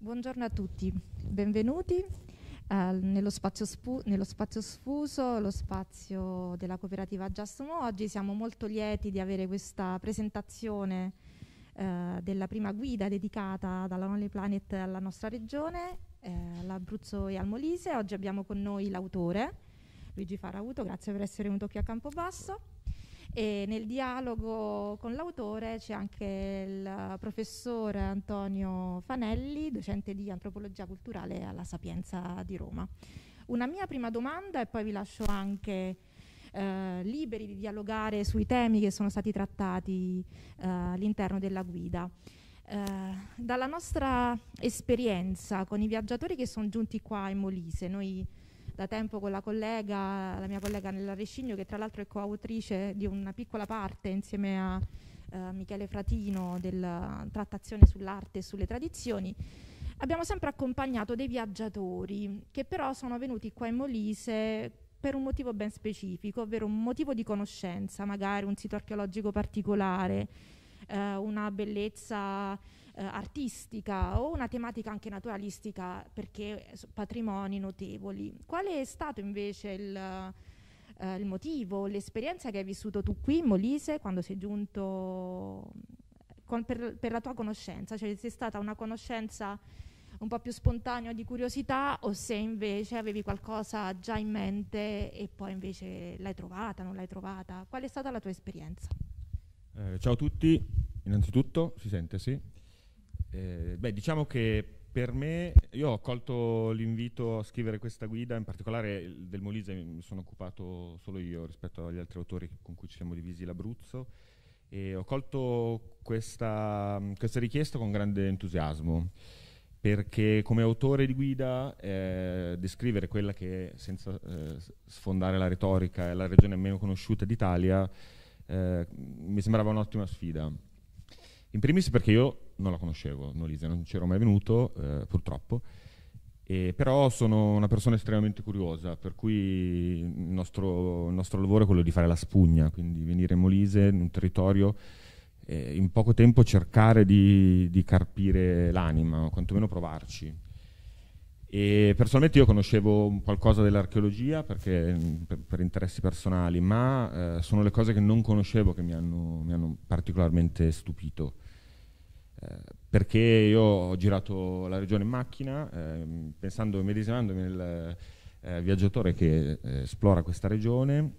Buongiorno a tutti, benvenuti nello spazio sfuso, lo spazio della cooperativa Giastomo. Oggi siamo molto lieti di avere questa presentazione della prima guida dedicata dalla Lonely Planet alla nostra regione, all'Abruzzo e al Molise. Oggi abbiamo con noi l'autore, Luigi Farauto, grazie per essere venuto qui a Campobasso. E nel dialogo con l'autore c'è anche il professore Antonio Fanelli, docente di antropologia culturale alla Sapienza di Roma. Una mia prima domanda, e poi vi lascio anche liberi di dialogare sui temi che sono stati trattati all'interno della guida. Dalla nostra esperienza con i viaggiatori che sono giunti qua in Molise, noi da tempo con la mia collega Nella Rescigno, che tra l'altro è coautrice di una piccola parte insieme a Michele Fratino della trattazione sull'arte e sulle tradizioni, abbiamo sempre accompagnato dei viaggiatori che però sono venuti qua in Molise per un motivo ben specifico, ovvero un motivo di conoscenza, magari un sito archeologico particolare, una bellezza artistica o una tematica anche naturalistica, perché patrimoni notevoli. Qual è stato invece il motivo, l'esperienza che hai vissuto tu qui in Molise quando sei giunto per la tua conoscenza? Cioè, se è stata una conoscenza un po' più spontanea di curiosità, o se invece avevi qualcosa già in mente e poi invece l'hai trovata, non l'hai trovata? Qual è stata la tua esperienza? Ciao a tutti, innanzitutto, si sente, sì? Diciamo che per me, io ho colto l'invito a scrivere questa guida, in particolare del Molise mi sono occupato solo io rispetto agli altri autori con cui ci siamo divisi l'Abruzzo, e ho colto questa richiesta con grande entusiasmo, perché come autore di guida descrivere quella che, senza sfondare la retorica, è la regione meno conosciuta d'Italia, mi sembrava un'ottima sfida. In primis perché io non la conoscevo, Molise, non c'ero mai venuto, purtroppo, però sono una persona estremamente curiosa, per cui il nostro lavoro è quello di fare la spugna, quindi venire in Molise, in un territorio, in poco tempo cercare di carpire l'anima, o quantomeno provarci. E personalmente io conoscevo qualcosa dell'archeologia per interessi personali, ma sono le cose che non conoscevo che mi hanno particolarmente stupito. Perché io ho girato la regione in macchina, medesimandomi nel viaggiatore che esplora questa regione,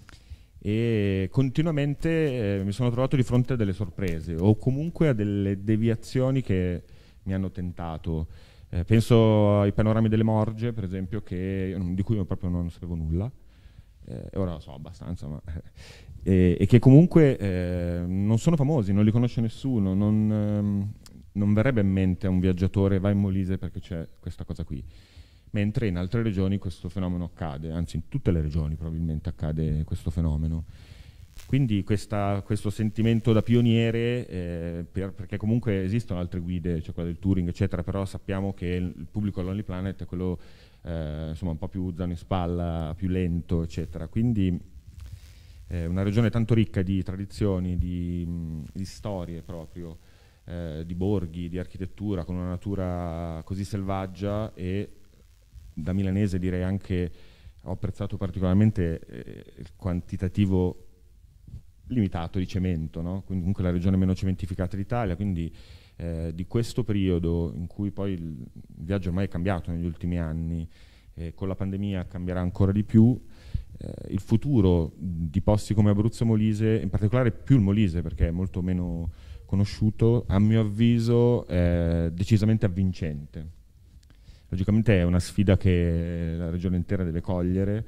e continuamente mi sono trovato di fronte a delle sorprese o comunque a delle deviazioni che mi hanno tentato. Penso ai panorami delle Morge, per esempio, di cui io proprio non sapevo nulla, ora lo so abbastanza, ma e che comunque non sono famosi, non li conosce nessuno, non verrebbe in mente a un viaggiatore vai in Molise perché c'è questa cosa qui, mentre in altre regioni questo fenomeno accade, anzi in tutte le regioni probabilmente accade questo fenomeno. Quindi questo sentimento da pioniere, perché comunque esistono altre guide, c'è quella del touring eccetera, però sappiamo che il pubblico Lonely Planet è quello insomma un po' più zaino in spalla, più lento eccetera, quindi una regione tanto ricca di tradizioni, di storie proprio, di borghi, di architettura, con una natura così selvaggia, e da milanese direi anche ho apprezzato particolarmente il quantitativo limitato di cemento, no? Quindi comunque la regione meno cementificata d'Italia, quindi di questo periodo in cui poi il viaggio ormai è cambiato negli ultimi anni, con la pandemia cambierà ancora di più. Il futuro di posti come Abruzzo e Molise, in particolare più il Molise perché è molto meno conosciuto, a mio avviso è decisamente avvincente. Logicamente è una sfida che la regione intera deve cogliere.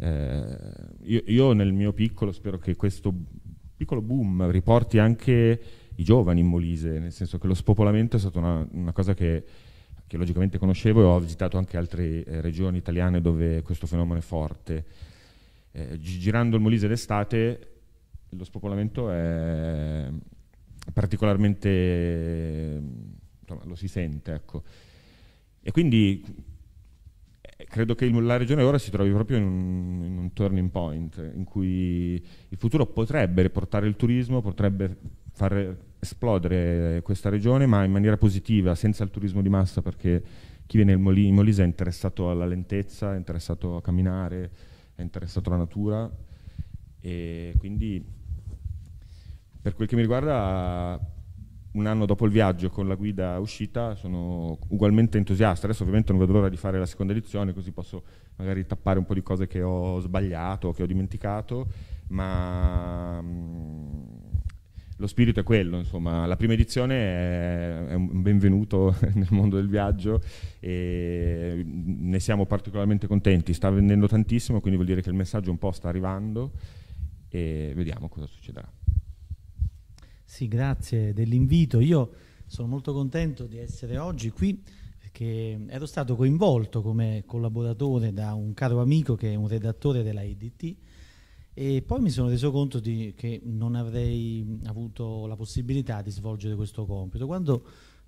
Io nel mio piccolo spero che questo piccolo boom riporti anche i giovani in Molise, nel senso che lo spopolamento è stata una cosa che logicamente conoscevo, e ho visitato anche altre regioni italiane dove questo fenomeno è forte. Girando il Molise d'estate lo spopolamento è particolarmente, insomma, lo si sente, ecco. E quindi credo che la regione ora si trovi proprio in un turning point in cui il futuro potrebbe portare il turismo, potrebbe far esplodere questa regione, ma in maniera positiva, senza il turismo di massa, perché chi viene in Molise è interessato alla lentezza, è interessato a camminare, è interessato alla natura, e quindi per quel che mi riguarda, un anno dopo il viaggio con la guida uscita sono ugualmente entusiasta. Adesso ovviamente non vedo l'ora di fare la seconda edizione, così posso magari tappare un po' di cose che ho sbagliato, che ho dimenticato, ma lo spirito è quello, insomma. La prima edizione è un benvenuto nel mondo del viaggio e ne siamo particolarmente contenti. Sta vendendo tantissimo, quindi vuol dire che il messaggio un po' sta arrivando e vediamo cosa succederà. Sì, grazie dell'invito. Io sono molto contento di essere oggi qui perché ero stato coinvolto come collaboratore da un caro amico che è un redattore della EDT, e poi mi sono reso conto che non avrei avuto la possibilità di svolgere questo compito. Quando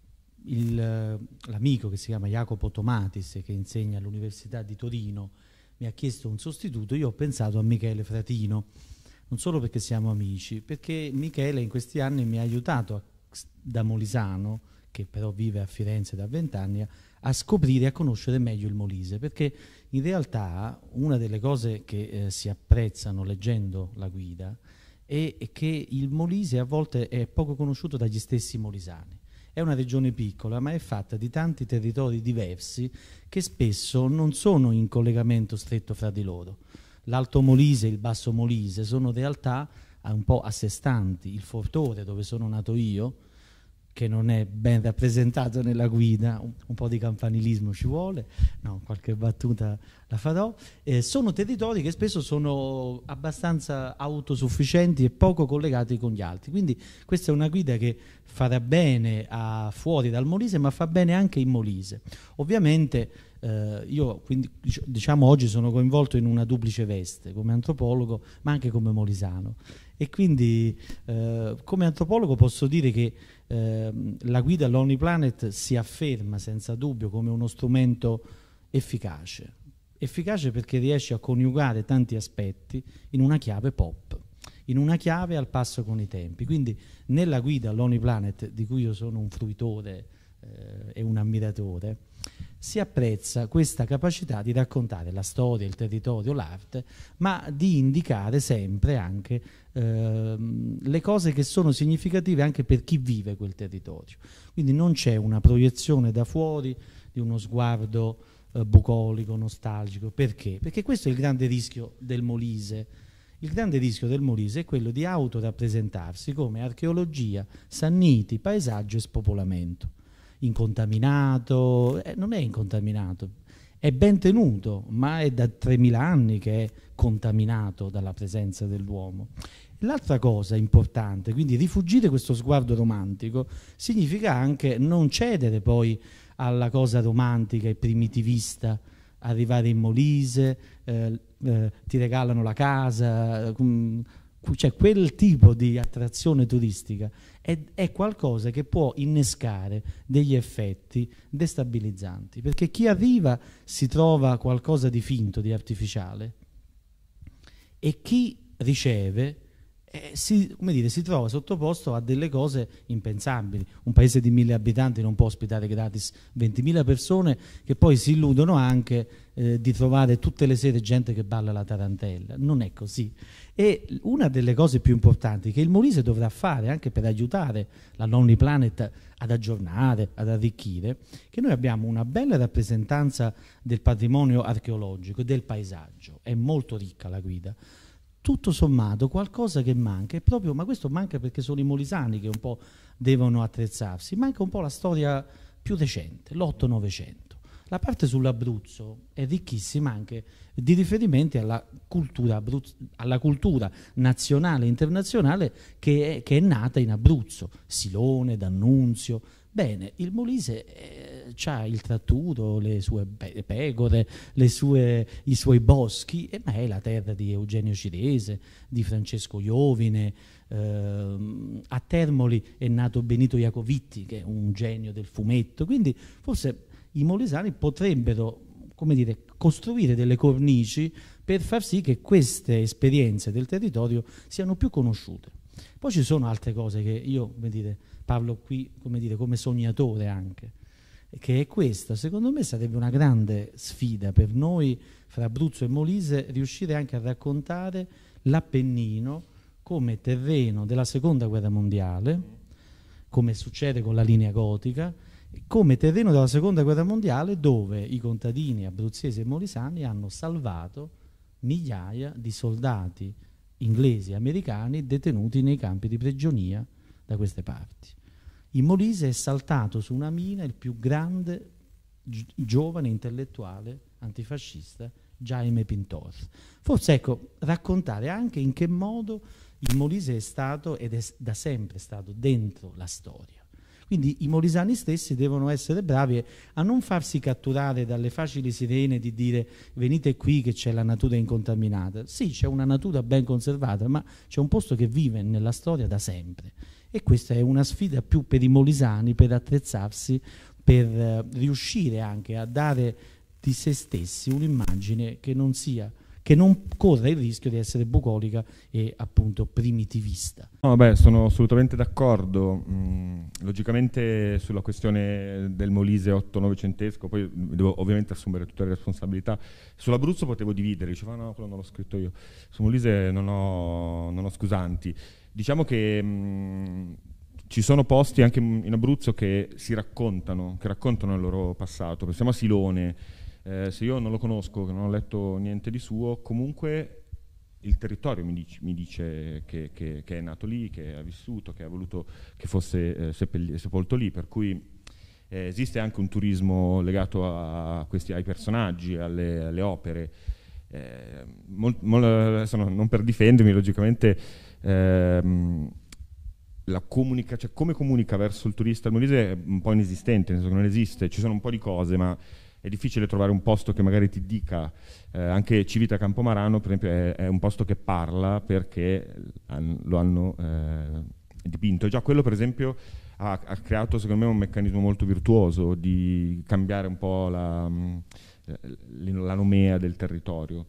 l'amico che si chiama Jacopo Tomatis, che insegna all'Università di Torino, mi ha chiesto un sostituto, io ho pensato a Michele Fratino, non solo perché siamo amici, perché Michele in questi anni mi ha aiutato da molisano, che però vive a Firenze da 20 anni, a scoprire e a conoscere meglio il Molise, perché in realtà una delle cose che si apprezzano leggendo la guida è che il Molise a volte è poco conosciuto dagli stessi molisani. È una regione piccola, ma è fatta di tanti territori diversi che spesso non sono in collegamento stretto fra di loro. L'Alto Molise e il Basso Molise sono realtà un po' a sé stanti. Il Fortore, dove sono nato io, che non è ben rappresentato nella guida, un po' di campanilismo ci vuole, no, qualche battuta la farò, sono territori che spesso sono abbastanza autosufficienti e poco collegati con gli altri, quindi questa è una guida che farà bene fuori dal Molise, ma fa bene anche in Molise. Ovviamente io quindi, diciamo, oggi sono coinvolto in una duplice veste, come antropologo ma anche come molisano, e quindi come antropologo posso dire che la guida Lonely Planet si afferma senza dubbio come uno strumento efficace perché riesce a coniugare tanti aspetti in una chiave pop, in una chiave al passo con i tempi. Quindi nella guida Lonely Planet, di cui io sono un fruitore e un ammiratore, si apprezza questa capacità di raccontare la storia, il territorio, l'arte, ma di indicare sempre anche le cose che sono significative anche per chi vive quel territorio. Quindi non c'è una proiezione da fuori di uno sguardo bucolico, nostalgico. Perché? Perché questo è il grande rischio del Molise. Il grande rischio del Molise è quello di autorappresentarsi come archeologia, sanniti, paesaggio e spopolamento. Incontaminato, non è incontaminato, è ben tenuto, ma è da 3000 anni che è contaminato dalla presenza dell'uomo. L'altra cosa importante, quindi rifugire questo sguardo romantico, significa anche non cedere poi alla cosa romantica e primitivista, arrivare in Molise, ti regalano la casa, cioè quel tipo di attrazione turistica è qualcosa che può innescare degli effetti destabilizzanti, perché chi arriva si trova qualcosa di finto, di artificiale, e chi riceve si trova sottoposto a delle cose impensabili. Un paese di 1000 abitanti non può ospitare gratis 20.000 persone che poi si illudono anche di trovare tutte le sere gente che balla la tarantella. Non è così. E una delle cose più importanti che il Molise dovrà fare anche per aiutare la Lonely Planet ad aggiornare, ad arricchire, che noi abbiamo una bella rappresentanza del patrimonio archeologico e del paesaggio. È molto ricca la guida. Tutto sommato qualcosa che manca è proprio, ma questo manca perché sono i molisani che un po' devono attrezzarsi, manca un po' la storia più recente, l'8-900. La parte sull'Abruzzo è ricchissima anche di riferimenti alla cultura nazionale e internazionale che è nata in Abruzzo, Silone, D'Annunzio. Bene, il Molise ha il tratturo, le sue pecore, i suoi boschi, ma è la terra di Eugenio Cirese, di Francesco Iovine. A Termoli è nato Benito Iacovitti, che è un genio del fumetto, quindi forse i molisani potrebbero, come dire, costruire delle cornici per far sì che queste esperienze del territorio siano più conosciute. Poi ci sono altre cose che io, come dire, parlo qui, come dire, come sognatore anche, che è questa. Secondo me sarebbe una grande sfida per noi, fra Abruzzo e Molise, riuscire anche a raccontare l'Appennino come terreno della Seconda Guerra Mondiale, come succede con la linea gotica, come terreno della Seconda Guerra Mondiale dove i contadini abruzzesi e molisani hanno salvato migliaia di soldati inglesi e americani detenuti nei campi di prigionia da queste parti. In Molise è saltato su una mina il più grande giovane intellettuale antifascista, Jaime Pintor. Forse, ecco, raccontare anche in che modo il Molise è stato ed è da sempre stato dentro la storia. Quindi i molisani stessi devono essere bravi a non farsi catturare dalle facili sirene di dire venite qui che c'è la natura incontaminata. Sì, c'è una natura ben conservata, ma c'è un posto che vive nella storia da sempre. E questa è una sfida più per i molisani, per attrezzarsi, per riuscire anche a dare di se stessi un'immagine che non corra il rischio di essere bucolica e appunto primitivista. No, vabbè, sono assolutamente d'accordo. Logicamente sulla questione del Molise 8-9centesco, poi devo ovviamente assumere tutte le responsabilità. Sull'Abruzzo potevo dividere, diceva no, quello non l'ho scritto io. Su Molise non ho scusanti. Diciamo che ci sono posti anche in Abruzzo che raccontano il loro passato. Pensiamo a Silone. Se io non lo conosco, non ho letto niente di suo, comunque il territorio mi dice che è nato lì, che ha vissuto, che ha voluto che fosse sepolto lì, per cui esiste anche un turismo legato ai personaggi, alle opere. Adesso non per difendermi, logicamente cioè come comunica verso il turista il Molise è un po' inesistente, nel senso che non esiste, ci sono un po' di cose, ma è difficile trovare un posto che magari ti dica, anche Civita Campomarano per esempio è un posto che parla perché lo hanno dipinto. E già quello per esempio ha creato secondo me un meccanismo molto virtuoso di cambiare un po' la nomea del territorio.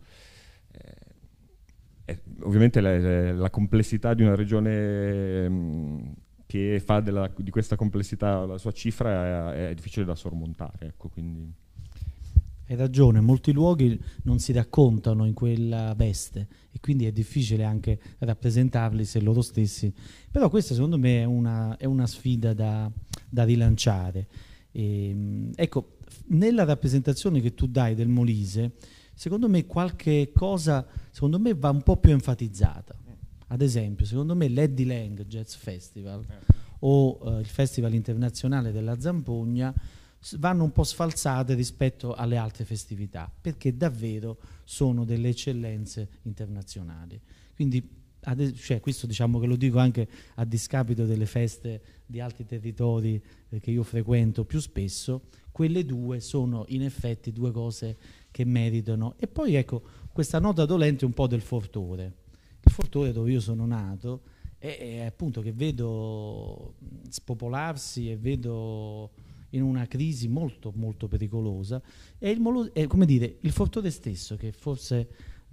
Ovviamente la complessità di una regione che fa di questa complessità la sua cifra è difficile da sormontare, ecco, quindi. Hai ragione, molti luoghi non si raccontano in quella veste e quindi è difficile anche rappresentarli se loro stessi. Però questa secondo me è una sfida da rilanciare. Ecco, nella rappresentazione che tu dai del Molise, secondo me qualche cosa va un po' più enfatizzata. Ad esempio, secondo me l'Eddie Lang Jazz Festival o il Festival Internazionale della Zampogna vanno un po' sfalsate rispetto alle altre festività, perché davvero sono delle eccellenze internazionali. Quindi questo diciamo che lo dico anche a discapito delle feste di altri territori che io frequento più spesso, quelle due sono in effetti due cose che meritano. E poi ecco questa nota dolente un po' del Fortore. Il Fortore dove io sono nato è appunto che vedo spopolarsi e vedo in una crisi molto molto pericolosa, è come dire il Fortore stesso che forse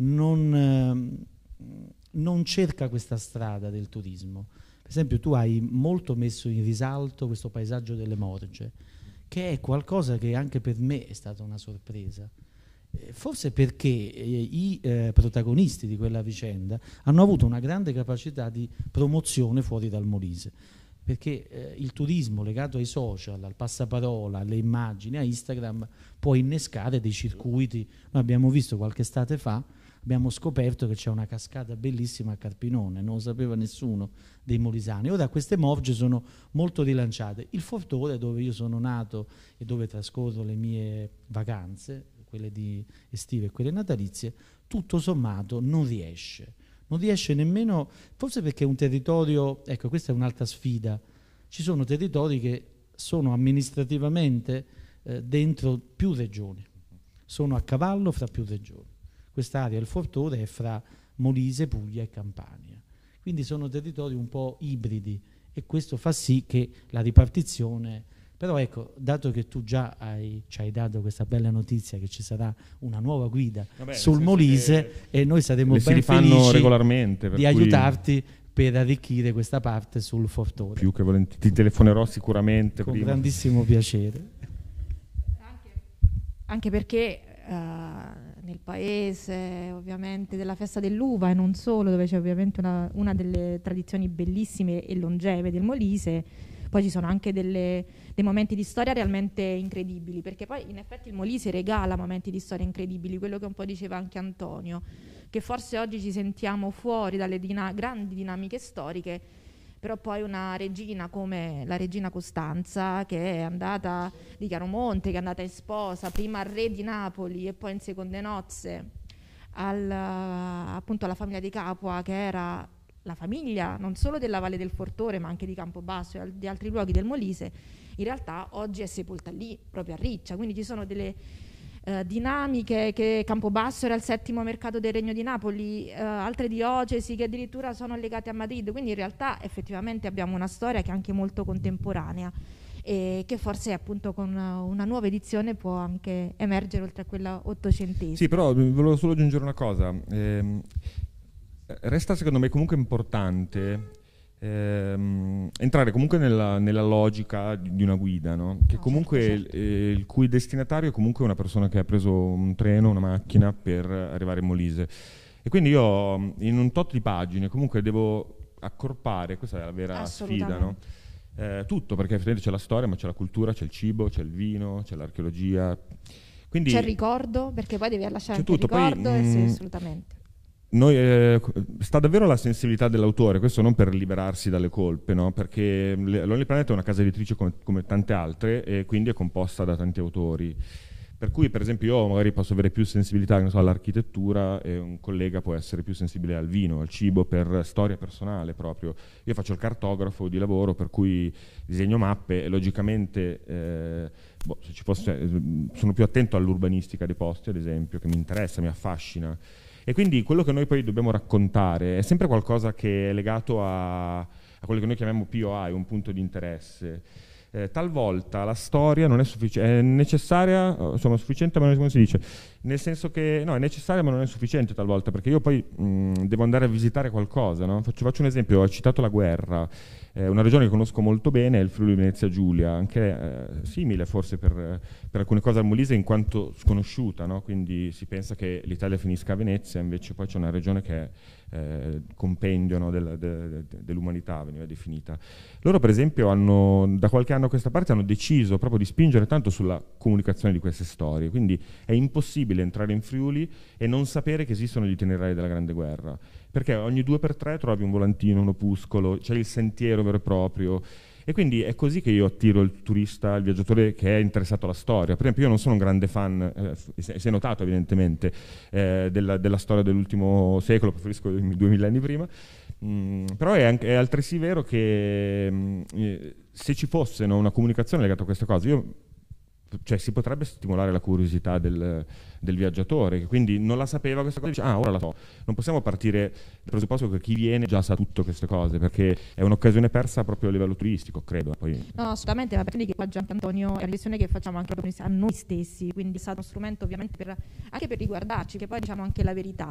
non cerca questa strada del turismo. Per esempio tu hai molto messo in risalto questo paesaggio delle Morge, che è qualcosa che anche per me è stata una sorpresa, forse perché i protagonisti di quella vicenda hanno avuto una grande capacità di promozione fuori dal Molise, perché il turismo legato ai social, al passaparola, alle immagini, a Instagram può innescare dei circuiti. Noi abbiamo visto qualche estate fa, abbiamo scoperto che c'è una cascata bellissima a Carpinone, non lo sapeva nessuno dei molisani. Ora queste morge sono molto rilanciate. Il Fortore, dove io sono nato e dove trascorro le mie vacanze, quelle di estive e quelle natalizie, tutto sommato non riesce nemmeno, forse perché è un territorio, ecco questa è un'altra sfida, ci sono territori che sono amministrativamente dentro più regioni, sono a cavallo fra più regioni. Quest'area, il Fortore, è fra Molise, Puglia e Campania, quindi sono territori un po' ibridi e questo fa sì che la ripartizione. Però ecco, dato che tu già ci hai dato questa bella notizia che ci sarà una nuova guida sul Molise, e noi saremo ben felici regolarmente, di aiutarti per arricchire questa parte sul Fortore. Più che volentieri, ti telefonerò sicuramente con prima. grandissimo piacere. Anche perché nel paese ovviamente della festa dell'uva e non solo, dove c'è ovviamente una delle tradizioni bellissime e longeve del Molise, poi ci sono anche dei momenti di storia realmente incredibili, perché poi in effetti il Molise regala momenti di storia incredibili, quello che un po' diceva anche Antonio, che forse oggi ci sentiamo fuori dalle grandi dinamiche storiche, però poi una regina come la regina Costanza, che è andata di Chiaromonte, che è andata in sposa prima al re di Napoli e poi in seconde nozze appunto alla famiglia di Capua, che era la famiglia non solo della Valle del Fortore ma anche di Campobasso e di altri luoghi del Molise, in realtà oggi è sepolta lì, proprio a Riccia, quindi ci sono delle dinamiche, che Campobasso era il settimo mercato del Regno di Napoli, altre diocesi che addirittura sono legate a Madrid, quindi in realtà effettivamente abbiamo una storia che è anche molto contemporanea e che forse appunto con una nuova edizione può anche emergere oltre a quella ottocentesca. Sì, però volevo solo aggiungere una cosa. Resta secondo me comunque importante entrare comunque nella logica di una guida, no? Che comunque certo. Il cui destinatario è comunque una persona che ha preso un treno, una macchina per arrivare in Molise, e quindi io in un tot di pagine comunque devo accorpare, questa è la vera sfida, no? Tutto, perché effettivamente c'è la storia, ma c'è la cultura, c'è il cibo, c'è il vino, c'è l'archeologia, quindi c'è il ricordo, perché poi devi lasciare anche il tutto. ricordo. Poi, sì, assolutamente. Sta davvero alla sensibilità dell'autore, questo non per liberarsi dalle colpe, no? Perché Lonely Planet è una casa editrice come tante altre e quindi è composta da tanti autori, per cui per esempio io magari posso avere più sensibilità, non so, all'architettura, e un collega può essere più sensibile al vino, al cibo, per storia personale proprio. Io faccio il cartografo di lavoro, per cui disegno mappe e logicamente se ci fosse, sono più attento all'urbanistica dei posti, ad esempio, che mi interessa, mi affascina. E quindi quello che noi poi dobbiamo raccontare è sempre qualcosa che è legato a quello che noi chiamiamo POI, un punto di interesse. Talvolta la storia non è sufficiente, è necessaria, insomma sufficiente, ma non come si dice, nel senso che no, è necessaria ma non è sufficiente talvolta, perché io poi devo andare a visitare qualcosa, no? Faccio un esempio, ho citato la guerra, una regione che conosco molto bene è il Friuli Venezia Giulia, anche simile forse per alcune cose al Molise in quanto sconosciuta, no? Quindi si pensa che l'Italia finisca a Venezia, invece poi c'è una regione che è compendio, no, dell'umanità, veniva definita. Loro per esempio da qualche anno a questa parte hanno deciso proprio di spingere tanto sulla comunicazione di queste storie, quindi è impossibile entrare in Friuli e non sapere che esistono gli itinerari della Grande Guerra, perché ogni 2x3 trovi un volantino, un opuscolo, c'è il sentiero vero e proprio. E quindi è così che io attiro il turista, il viaggiatore che è interessato alla storia. Per esempio io non sono un grande fan, si è notato evidentemente, della storia dell'ultimo secolo, preferisco 2000 anni prima, però è altresì vero che se ci fosse, no, una comunicazione legata a queste cose, cioè si potrebbe stimolare la curiosità del viaggiatore, che quindi non la sapeva questa cosa, dice ora la so. Non possiamo partire dal presupposto che chi viene già sa tutte queste cose, perché è un'occasione persa proprio a livello turistico, credo. Poi no, assolutamente, ma perché che qua già Antonio è una riflessione che facciamo anche a noi stessi, quindi è stato uno strumento ovviamente anche per riguardarci, che poi diciamo anche la verità.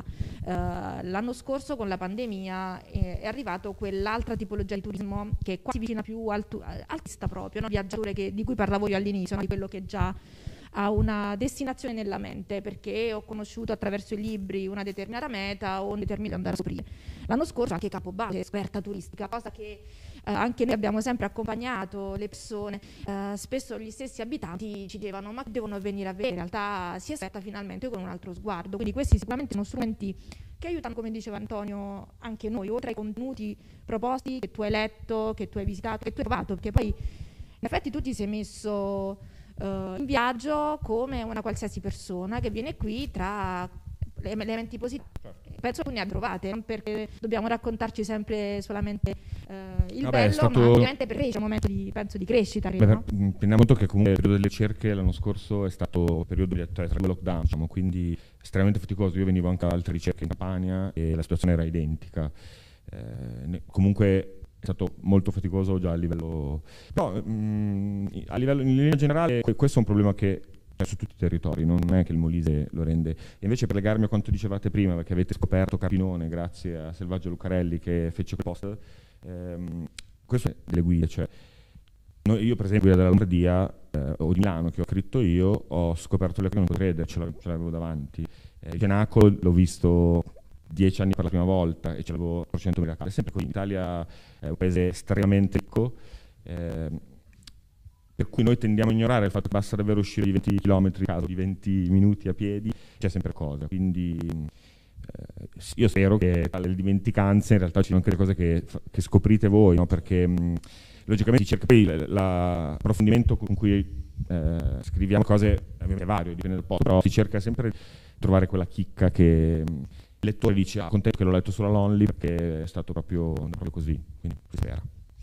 L'anno scorso con la pandemia è arrivato quell'altra tipologia di turismo che qua si vicina più al turista proprio, no? Viaggiatore di cui parlavo io all'inizio, no? Di quello che già ha una destinazione nella mente, perché ho conosciuto attraverso i libri una determinata meta o un determinato andare a scoprire. L'anno scorso anche Capobasso è esperta turistica, cosa che anche noi abbiamo sempre accompagnato le persone. Spesso gli stessi abitanti ci dicevano ma devono venire a vedere, in realtà si è esperta finalmente con un altro sguardo. Quindi questi sicuramente sono strumenti che aiutano, come diceva Antonio, anche noi, oltre ai contenuti proposti che tu hai letto, che tu hai visitato, che tu hai provato, perché poi in effetti tu ti sei messo in viaggio come una qualsiasi persona che viene qui tra elementi positivi. Penso che ne ha trovate, non perché dobbiamo raccontarci sempre solamente il bello, ma ovviamente per crescere, è un momento di crescita. No? Teniamo conto che comunque il periodo delle ricerche l'anno scorso è stato un periodo tra i lockdown, diciamo, quindi estremamente faticoso. Io venivo anche da altre ricerche in Campania e la situazione era identica. Comunque è stato molto faticoso già a livello, però in linea generale questo è un problema che su tutti i territori, non è che il Molise lo rende. E invece, per legarmi a quanto dicevate prima, perché avete scoperto Carpinone grazie a Selvaggio Lucarelli che fece quel post, questo è delle guide, cioè io per esempio della Lombardia o di Milano che ho scritto io, ho scoperto le cose, non posso credere, ce l'avevo davanti. Il Cenacolo l'ho visto 10 anni per la prima volta e ce l'avevo 400.000 case. Sempre così, l'Italia è un paese estremamente ricco, per cui noi tendiamo a ignorare il fatto che basta davvero uscire di 20 km a caso, di 20 minuti a piedi, c'è sempre cosa. Quindi io spero che tra le dimenticanze in realtà ci siano anche le cose che scoprite voi, no? Perché logicamente si cerca poi l'approfondimento con cui scriviamo cose, è vario, dipende dal posto, però si cerca sempre di trovare quella chicca che il lettore dice contento che l'ho letto sulla Lonely perché è stato proprio così, quindi si spera.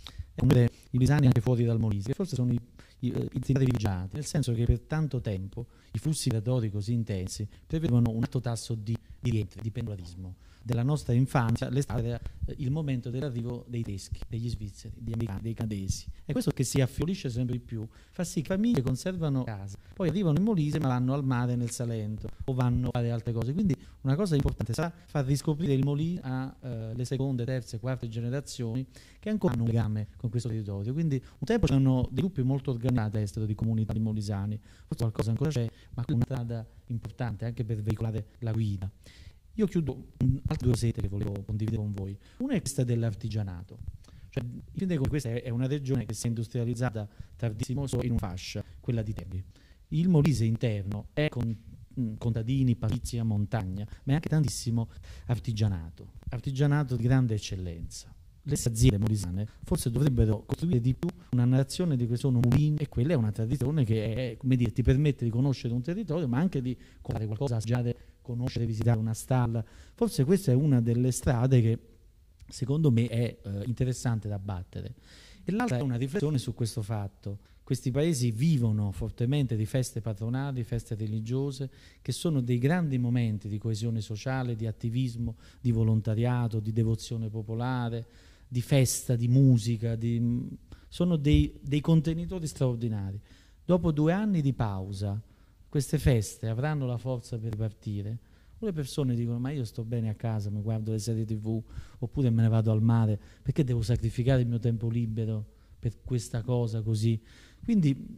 I molisani anche fuori dal Molise, che forse sono i privilegiati, nel senso che per tanto tempo i flussi migratori così intensi prevedevano un alto tasso di rientri, di pendolarismo. Della nostra infanzia l'estate era il momento dell'arrivo dei tedeschi, degli svizzeri, degli americani, dei canadesi. E questo che si affiorisce sempre di più fa sì che famiglie conservano casa, poi arrivano in Molise ma vanno al mare nel Salento o vanno a fare altre cose. Quindi una cosa importante sarà far riscoprire il Molise alle seconde, terze, quarte generazioni che ancora hanno un legame con questo territorio. Quindi un tempo c'erano dei gruppi molto organizzati all'estero di comunità di molisani, forse qualcosa ancora c'è, ma è una strada importante anche per veicolare la guida. Io chiudo altre due cosette che volevo condividere con voi. Una è questa dell'artigianato. Cioè, questa è una regione che si è industrializzata tardissimo solo in una fascia, quella di Terni. Il Molise interno è con contadini, pastorizia, montagna, ma è anche tantissimo artigianato di grande eccellenza. Le aziende molisane forse dovrebbero costruire di più una narrazione di che sono mulini, e quella è una tradizione che è, come dire, ti permette di conoscere un territorio, ma anche di comprare qualcosa, assaggiare, conoscere, visitare una stalla. Forse questa è una delle strade che secondo me è interessante da battere. E l'altra è una riflessione su questo fatto. Questi paesi vivono fortemente di feste patronali, feste religiose, che sono dei grandi momenti di coesione sociale, di attivismo, di volontariato, di devozione popolare, di festa, di musica, sono dei contenitori straordinari. Dopo 2 anni di pausa, queste feste avranno la forza per partire? O le persone dicono: ma io sto bene a casa, mi guardo le serie TV, oppure me ne vado al mare, perché devo sacrificare il mio tempo libero per questa cosa così? Quindi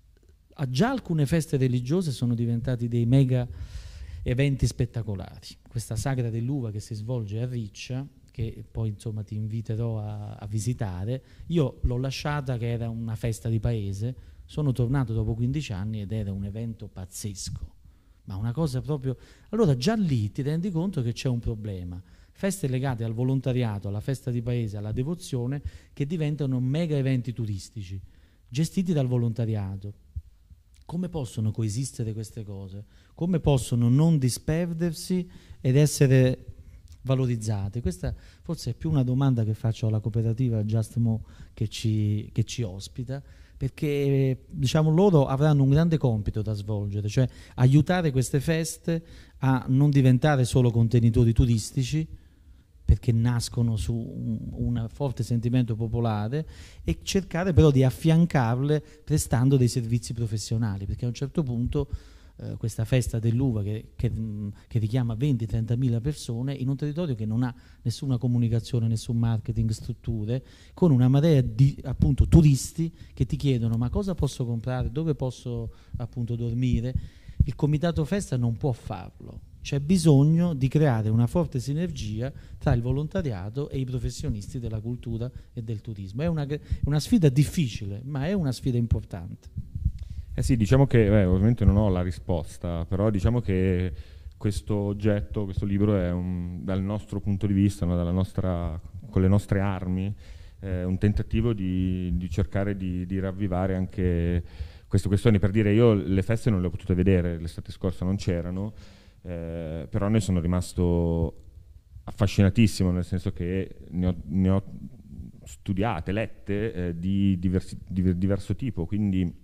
già alcune feste religiose sono diventate dei mega eventi spettacolari. Questa sagra dell'uva che si svolge a Riccia, che poi insomma ti inviterò a visitare, io l'ho lasciata che era una festa di paese, sono tornato dopo 15 anni ed era un evento pazzesco, ma una cosa proprio... Allora già lì ti rendi conto che c'è un problema. Feste legate al volontariato, alla festa di paese, alla devozione, che diventano mega eventi turistici, gestiti dal volontariato. Come possono coesistere queste cose? Come possono non disperdersi ed essere valorizzate? Questa forse è più una domanda che faccio alla cooperativa Just Mo che ci ospita, perché diciamo loro avranno un grande compito da svolgere, cioè aiutare queste feste a non diventare solo contenitori turistici, perché nascono su un forte sentimento popolare, e cercare però di affiancarle prestando dei servizi professionali, perché a un certo punto questa festa dell'uva che richiama 20-30 mila persone in un territorio che non ha nessuna comunicazione, nessun marketing, strutture, con una marea di appunto turisti che ti chiedono: ma cosa posso comprare, dove posso appunto dormire? Il comitato festa non può farlo. C'è bisogno di creare una forte sinergia tra il volontariato e i professionisti della cultura e del turismo. È una sfida difficile, ma è una sfida importante. Sì, diciamo che ovviamente non ho la risposta, però diciamo che questo oggetto, questo libro è dal nostro punto di vista, no, con le nostre armi, un tentativo di cercare di ravvivare anche queste questioni. Per dire, io le feste non le ho potute vedere, l'estate scorsa non c'erano, però ne sono rimasto affascinatissimo, nel senso che ne ho studiate, lette di diverso tipo, quindi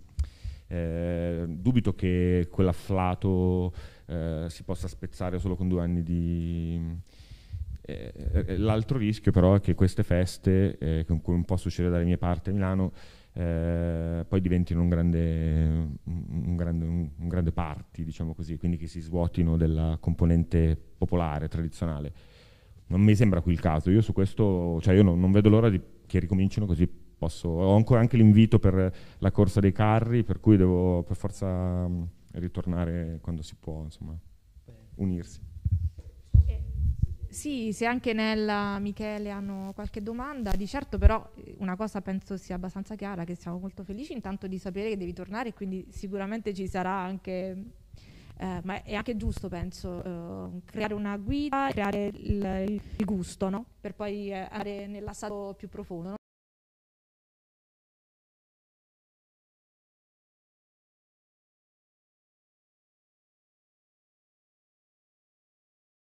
dubito che quell'afflato si possa spezzare solo con 2 anni L'altro rischio però è che queste feste, come un po' succede dalle mie parti a Milano, poi diventino un grande party, diciamo così, quindi che si svuotino della componente popolare, tradizionale. Non mi sembra qui il caso. Io su questo, cioè io non vedo l'ora che ricomincino, così ho ancora anche l'invito per la corsa dei carri, per cui devo per forza ritornare quando si può, insomma, unirsi. Sì, se anche Nella, Michele hanno qualche domanda, di certo però una cosa penso sia abbastanza chiara, che siamo molto felici intanto di sapere che devi tornare, e quindi sicuramente ci sarà anche, ma è anche giusto penso, creare una guida, creare il gusto, no? Per poi andare nell'assato più profondo, no?